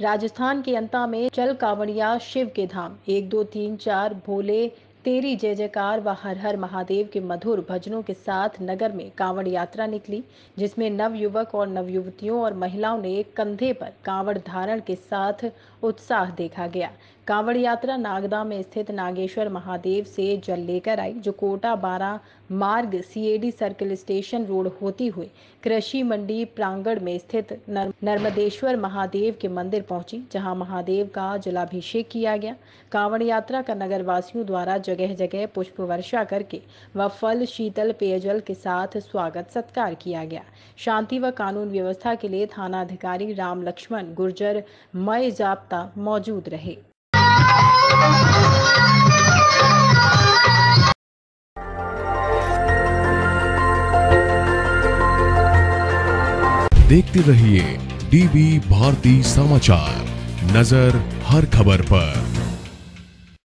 राजस्थान के अंता में चल कांवड़िया शिव के धाम, 1 2 3 4 भोले तेरी जय जयकार व हर हर महादेव के मधुर भजनों के साथ नगर में कांवड़ यात्रा निकली, जिसमें नवयुवक और नवयुवतियों और महिलाओं ने कंधे पर कांवड़ धारण के साथ उत्साह देखा गया। कांवड़ यात्रा नागदा में स्थित नागेश्वर महादेव से जल लेकर आई, जो कोटा 12 मार्ग सीएडी सर्किल स्टेशन रोड होती हुई कृषि मंडी प्रांगण में स्थित नर्मदेश्वर महादेव के मंदिर पहुंची, जहां महादेव का जलाभिषेक किया गया। कांवड़ यात्रा का नगर वासियों द्वारा जगह जगह पुष्प वर्षा करके व फल शीतल पेयजल के साथ स्वागत सत्कार किया गया। शांति व कानून व्यवस्था के लिए थानाधिकारी राम लक्ष्मण गुर्जर मय जाप्ता मौजूद रहे। देखते रहिए डीबी भारती समाचार, नजर हर खबर पर।